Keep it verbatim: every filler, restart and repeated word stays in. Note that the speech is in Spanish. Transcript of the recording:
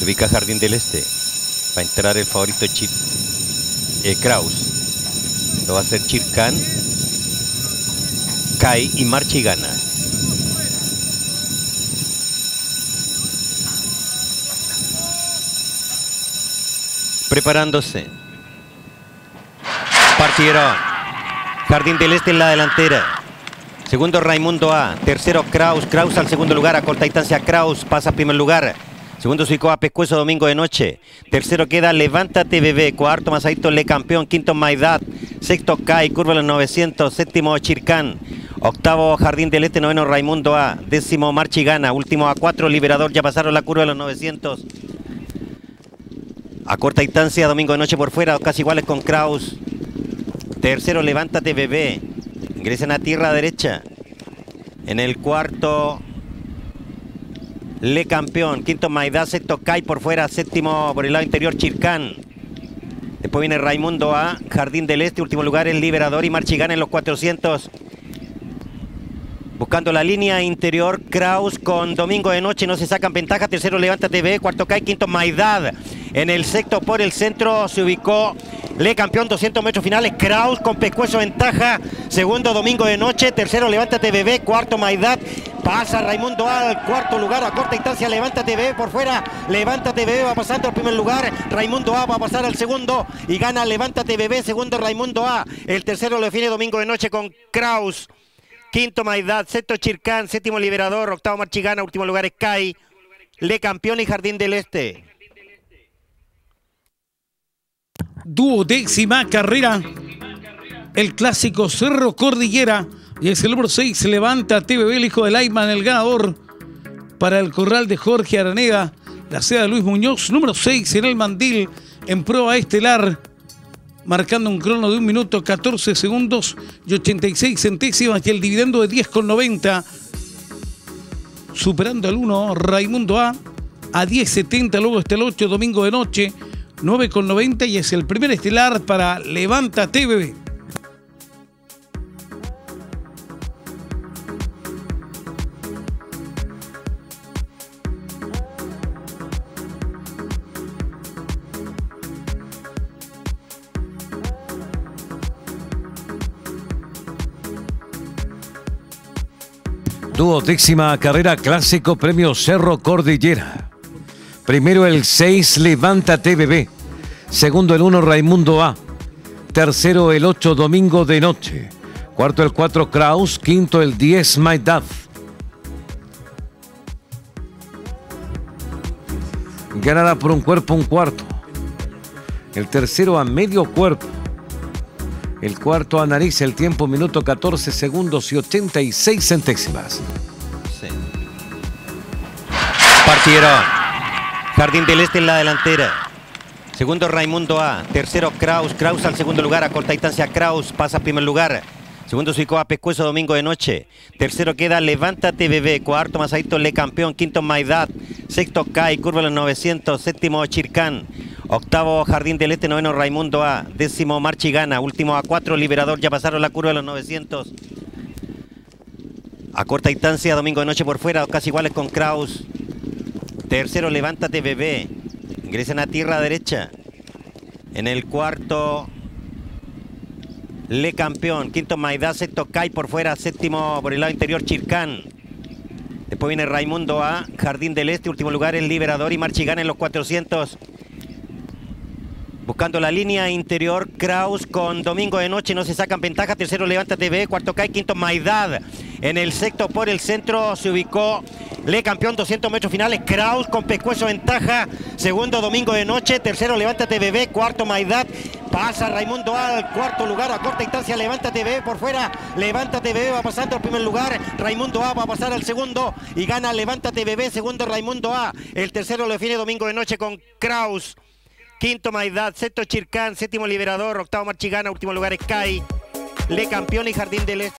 Se ubica Jardín del Este. Va a entrar el favorito Chir, eh, Kraus. Lo va a hacer Chircán. Cae y marcha y gana. Preparándose. Partieron. Jardín del Este en la delantera. Segundo Raimundo A. Tercero Kraus. Kraus al segundo lugar. A corta distancia Kraus pasa a primer lugar. Segundo se ubicó a Pescuezo Domingo de Noche. Tercero queda Levántate Bebé. Cuarto Masadito Le Campeón. Quinto Maidad. Sexto Kai. Curva los novecientos. Séptimo Chircán. Octavo Jardín del Este. Noveno Raimundo A. Décimo Marcha y Gana. Último A cuatro Liberador. Ya pasaron la curva de los novecientos. A corta distancia Domingo de Noche por fuera. Casi iguales con Kraus. Tercero Levántate Bebé. Ingresan a tierra derecha. En el cuarto Le Campeón. Quinto Maidá. Sexto Kai por fuera. Séptimo por el lado interior Chircán. Después viene Raimundo A. Jardín del Este. Último lugar el Liberador y Marcha y Gana en los cuatrocientos. Buscando la línea interior Kraus con Domingo de Noche. No se sacan ventaja. Tercero Levántate Bebé. Cuarto Kai. Quinto Maidad. En el sexto por el centro se ubicó Le Campeón, doscientos metros finales, Kraus con Pescuezo ventaja. Segundo Domingo de Noche, tercero Levántate Bebé, cuarto Maidad. Pasa Raimundo A al cuarto lugar, a corta distancia Levántate Bebé por fuera. Levántate Bebé va pasando al primer lugar, Raimundo A va a pasar al segundo y gana Levántate Bebé, segundo Raimundo A. El tercero lo define Domingo de Noche con Kraus. Quinto Maidad, sexto Chircán, séptimo Liberador, octavo Marcha y Gana, último lugar Sky, Le Campeón y Jardín del Este. Duodécima carrera, el clásico Cerro Cordillera, y es el número seis, Levántate Bebé, el hijo de Laiman, el ganador para el corral de Jorge Araneda, la seda de Luis Muñoz, número seis en el mandil, en prueba estelar, marcando un crono de un minuto catorce segundos y ochenta y seis centésimas y el dividendo de diez con noventa, superando al uno Raimundo A, a diez setenta, luego está el ocho Domingo de Noche, nueve con noventa y es el primer estelar para Levántate Bebé. Duodécima carrera clásico premio Cerro Cordillera. Primero el seis, Levántate Bebé. Segundo el uno, Raimundo A. Tercero el ocho, Domingo de Noche. Cuarto el cuatro, Kraus. Quinto el diez, Maidad. Ganará por un cuerpo un cuarto. El tercero a medio cuerpo. El cuarto a nariz, el tiempo minuto catorce segundos y ochenta y seis centésimas. Sí. Partieron. Jardín del Este en la delantera. Segundo Raimundo A. Tercero Kraus. Kraus al segundo lugar. A corta distancia Kraus pasa a primer lugar. Segundo se ubicó a Pescuezo Domingo de Noche. Tercero queda Levántate Bebé. Cuarto Masadito Le Campeón. Quinto Maidad. Sexto Kai. Curva los novecientos. Séptimo Chircán. Octavo Jardín del Este. Noveno Raimundo A. Décimo Marcha y Gana. Último A cuatro Liberador. Ya pasaron la curva de los novecientos. A corta distancia Domingo de Noche por fuera. Casi iguales con Kraus. Tercero Levántate Bebé. Ingresan a tierra derecha. En el cuarto Le Campeón. Quinto Maidá. Sexto Kai por fuera. Séptimo por el lado interior Chircán. Después viene Raimundo A. Jardín del Este. Último lugar el Liberador y Marcha y Gana en los cuatrocientos. Buscando la línea interior Kraus con Domingo de Noche. No se sacan ventaja. Tercero Levántate Bebé. Cuarto Kai. Quinto Maidad. En el sexto por el centro se ubicó Le Campeón, doscientos metros finales, Kraus con Pescuezo ventaja. Segundo Domingo de Noche. Tercero Levántate Bebé. Cuarto Maidad. Pasa Raimundo A al cuarto lugar. A corta distancia Levántate Bebé por fuera. Levántate Bebé va pasando al primer lugar. Raimundo A va a pasar al segundo y gana Levántate Bebé. Segundo Raimundo A. El tercero lo define Domingo de Noche con Kraus. Quinto Maidad. Sexto Chircán. Séptimo Liberador. Octavo Marcha y Gana. Último lugar Sky, Le Campeón y Jardín del Este.